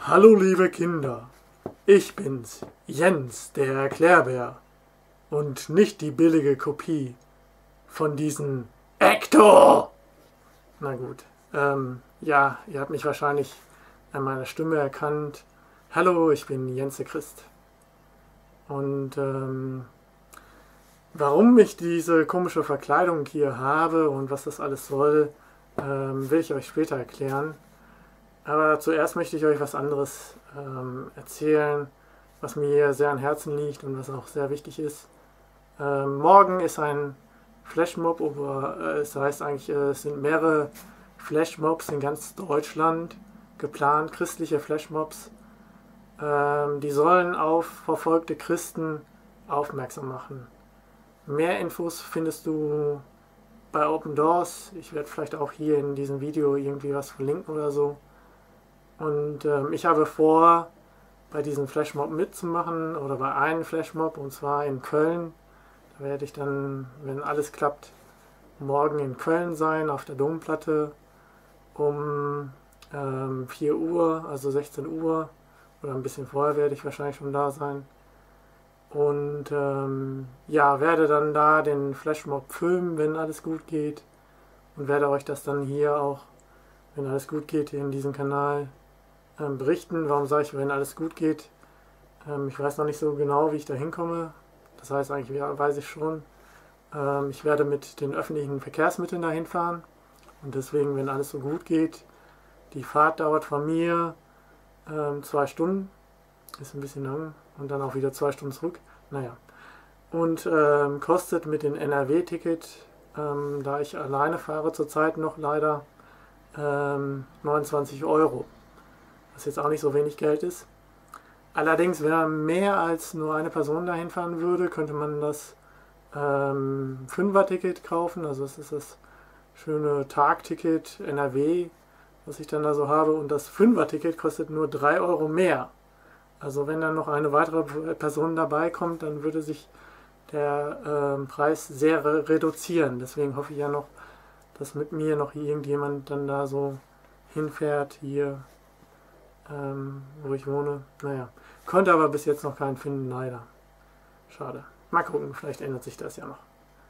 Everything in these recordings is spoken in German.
Hallo liebe Kinder, ich bin's, Jens, der Erklärbär und nicht die billige Kopie von diesem Ecto. Na gut, ja, ihr habt mich wahrscheinlich an meiner Stimme erkannt. Hallo, ich bin Jens der Christ. Und warum ich diese komische Verkleidung hier habe und was das alles soll, will ich euch später erklären. Aber zuerst möchte ich euch was anderes erzählen, was mir sehr am Herzen liegt und was auch sehr wichtig ist. Morgen ist ein Flashmob, aber es heißt eigentlich, es sind mehrere Flashmobs in ganz Deutschland geplant, christliche Flashmobs. Die sollen auf verfolgte Christen aufmerksam machen. Mehr Infos findest du bei Open Doors. Ich werde vielleicht auch hier in diesem Video irgendwie was verlinken oder so. Und ich habe vor, bei diesem Flashmob mitzumachen oder bei einem Flashmob, und zwar in Köln. Da werde ich dann, wenn alles klappt, morgen in Köln sein, auf der Domplatte um 4 Uhr, also 16 Uhr oder ein bisschen vorher werde ich wahrscheinlich schon da sein. Und ja, werde dann da den Flashmob filmen, wenn alles gut geht, und werde euch das dann hier auch, wenn alles gut geht, in diesem Kanal berichten. Warum sage ich, wenn alles gut geht? Ich weiß noch nicht so genau, wie ich da hinkomme. Das heißt, eigentlich weiß ich schon. Ich werde mit den öffentlichen Verkehrsmitteln dahin fahren. Und deswegen, wenn alles so gut geht, die Fahrt dauert von mir 2 Stunden. Ist ein bisschen lang. Und dann auch wieder 2 Stunden zurück. Naja. Und kostet mit dem NRW-Ticket, da ich alleine fahre zurzeit noch leider, 29 Euro. Was jetzt auch nicht so wenig Geld ist. Allerdings, wenn man mehr als nur eine Person dahin fahren würde, könnte man das 5er-Ticket kaufen. Also das ist das schöne Tagticket NRW, was ich dann da so habe. Und das 5er-Ticket kostet nur 3 Euro mehr. Also wenn dann noch eine weitere Person dabei kommt, dann würde sich der Preis sehr reduzieren. Deswegen hoffe ich ja noch, dass mit mir noch irgendjemand dann da so hinfährt hier, wo ich wohne. Naja, konnte aber bis jetzt noch keinen finden, leider. Schade. Mal gucken, vielleicht ändert sich das ja noch.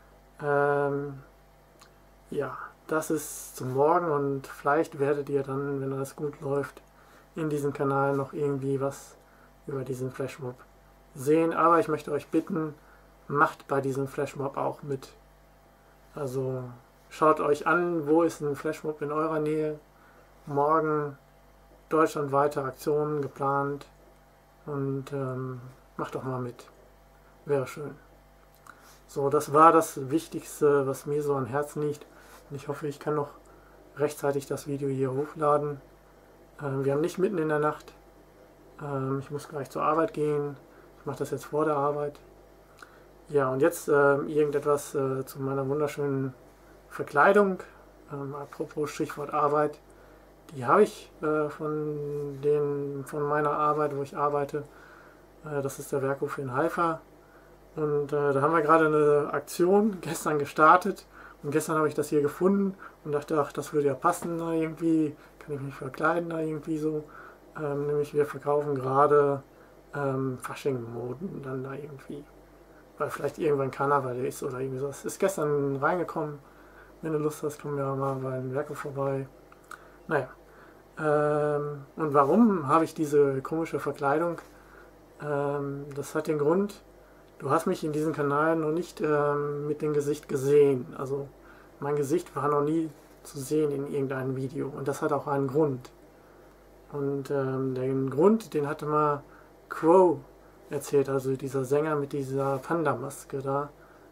Ja, das ist zum Morgen, und vielleicht werdet ihr dann, wenn alles gut läuft, in diesem Kanal noch irgendwie was über diesen Flashmob sehen. Aber ich möchte euch bitten, macht bei diesem Flashmob auch mit. Also schaut euch an, wo ist ein Flashmob in eurer Nähe. Morgen deutschlandweite Aktionen geplant, und macht doch mal mit. Wäre schön. So, das war das Wichtigste, was mir so am Herzen liegt. Und ich hoffe, ich kann noch rechtzeitig das Video hier hochladen. Wir haben nicht mitten in der Nacht. Ich muss gleich zur Arbeit gehen. Ich mache das jetzt vor der Arbeit. Ja, und jetzt irgendetwas zu meiner wunderschönen Verkleidung. Apropos Stichwort Arbeit. Die habe ich von meiner Arbeit, wo ich arbeite. Das ist der Werkhof in Haifa. Und da haben wir gerade eine Aktion gestern gestartet. Und gestern habe ich das hier gefunden und dachte, ach, das würde ja passen da irgendwie. Kann ich mich verkleiden da irgendwie so. Nämlich wir verkaufen gerade Fasching-Moden dann da irgendwie. Weil vielleicht irgendwann Karneval ist oder irgendwie so. Es ist gestern reingekommen. Wenn du Lust hast, komm ja mal bei dem Werkhof vorbei. Naja. Und warum habe ich diese komische Verkleidung? Das hat den Grund, du hast mich in diesem Kanal noch nicht mit dem Gesicht gesehen. Also mein Gesicht war noch nie zu sehen in irgendeinem Video. Und das hat auch einen Grund. Und den Grund, den hatte mal Crow erzählt, also dieser Sänger mit dieser Panda-Maske da.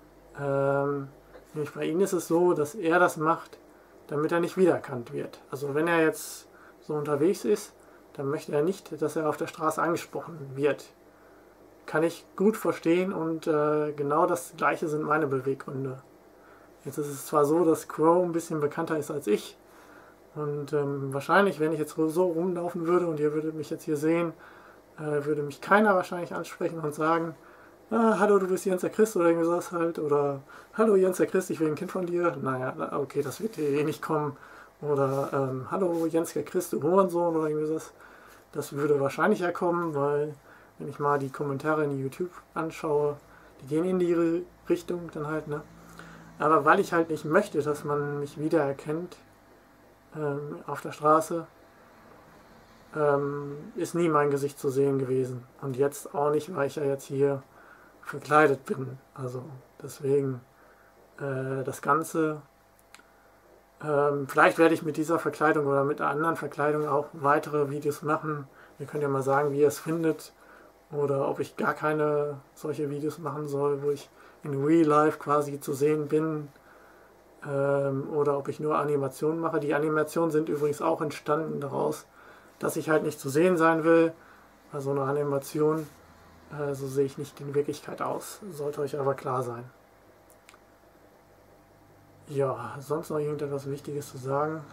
Nämlich bei ihm ist es so, dass er das macht, damit er nicht wiedererkannt wird. Also wenn er jetzt so unterwegs ist, dann möchte er nicht, dass er auf der Straße angesprochen wird. Kann ich gut verstehen, und genau das gleiche sind meine Beweggründe. Jetzt ist es zwar so, dass Crow ein bisschen bekannter ist als ich, und wahrscheinlich, wenn ich jetzt so rumlaufen würde und ihr würdet mich jetzt hier sehen, würde mich keiner wahrscheinlich ansprechen und sagen, hallo, du bist Jens der Christ oder irgendwie sowas halt, oder hallo Jens der Christ, ich will ein Kind von dir. Naja, okay, das wird eh nicht kommen. Oder hallo Jens der Christ, du Hurensohn oder irgendwie sowas. Das würde wahrscheinlich kommen, weil wenn ich mal die Kommentare in YouTube anschaue, die gehen in die Richtung dann halt, ne? Aber weil ich halt nicht möchte, dass man mich wiedererkennt auf der Straße, ist nie mein Gesicht zu sehen gewesen. Und jetzt auch nicht, weil ich ja jetzt hier verkleidet bin. Also deswegen das Ganze. Vielleicht werde ich mit dieser Verkleidung oder mit einer anderen Verkleidung auch weitere Videos machen. Ihr könnt ja mal sagen, wie ihr es findet. Oder ob ich gar keine solche Videos machen soll, wo ich in Real Life quasi zu sehen bin. Oder ob ich nur Animationen mache. Die Animationen sind übrigens auch entstanden daraus, dass ich halt nicht zu sehen sein will. Also eine Animation, so sehe ich nicht in Wirklichkeit aus. Sollte euch aber klar sein. Ja, sonst noch irgendetwas Wichtiges zu sagen?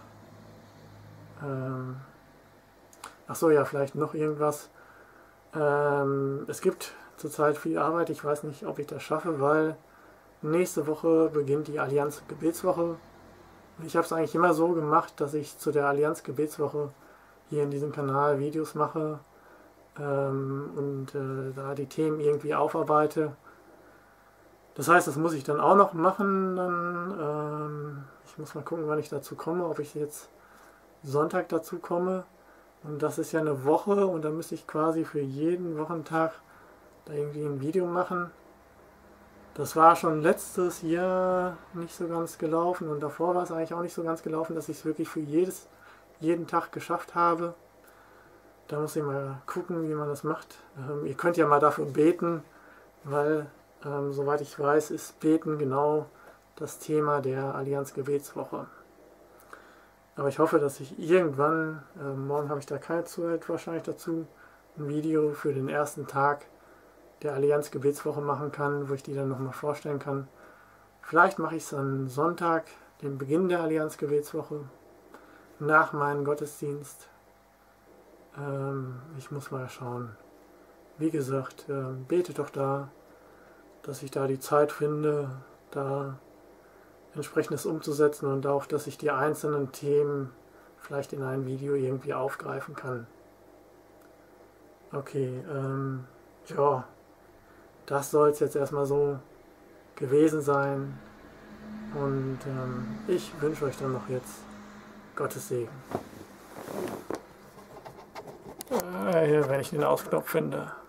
Achso, ja, vielleicht noch irgendwas. Es gibt zurzeit viel Arbeit. Ich weiß nicht, ob ich das schaffe, weil nächste Woche beginnt die Allianz Gebetswoche. Ich habe es eigentlich immer so gemacht, dass ich zu der Allianz Gebetswoche hier in diesem Kanal Videos mache und da die Themen irgendwie aufarbeite. Das heißt, das muss ich dann auch noch machen. Dann, ich muss mal gucken, wann ich dazu komme, ob ich jetzt Sonntag dazu komme. Und das ist ja eine Woche und dann müsste ich quasi für jeden Wochentag da irgendwie ein Video machen. Das war schon letztes Jahr nicht so ganz gelaufen und davor war es eigentlich auch nicht so ganz gelaufen, dass ich es wirklich für jeden Tag geschafft habe. Da muss ich mal gucken, wie man das macht. Ihr könnt ja mal dafür beten, weil soweit ich weiß, ist Beten genau das Thema der Allianz Gebetswoche. Aber ich hoffe, dass ich irgendwann, morgen habe ich da keine Zeit wahrscheinlich dazu, ein Video für den ersten Tag der Allianz Gebetswoche machen kann, wo ich die dann nochmal vorstellen kann. Vielleicht mache ich es am Sonntag, den Beginn der Allianz Gebetswoche, nach meinem Gottesdienst. Ich muss mal schauen. Wie gesagt, betet doch da, dass ich da die Zeit finde, da entsprechendes umzusetzen und auch, dass ich die einzelnen Themen vielleicht in einem Video irgendwie aufgreifen kann. Okay, ja, das soll es jetzt erstmal so gewesen sein und ich wünsche euch dann noch jetzt Gottes Segen. Hier, wenn ich den Ausknopf finde.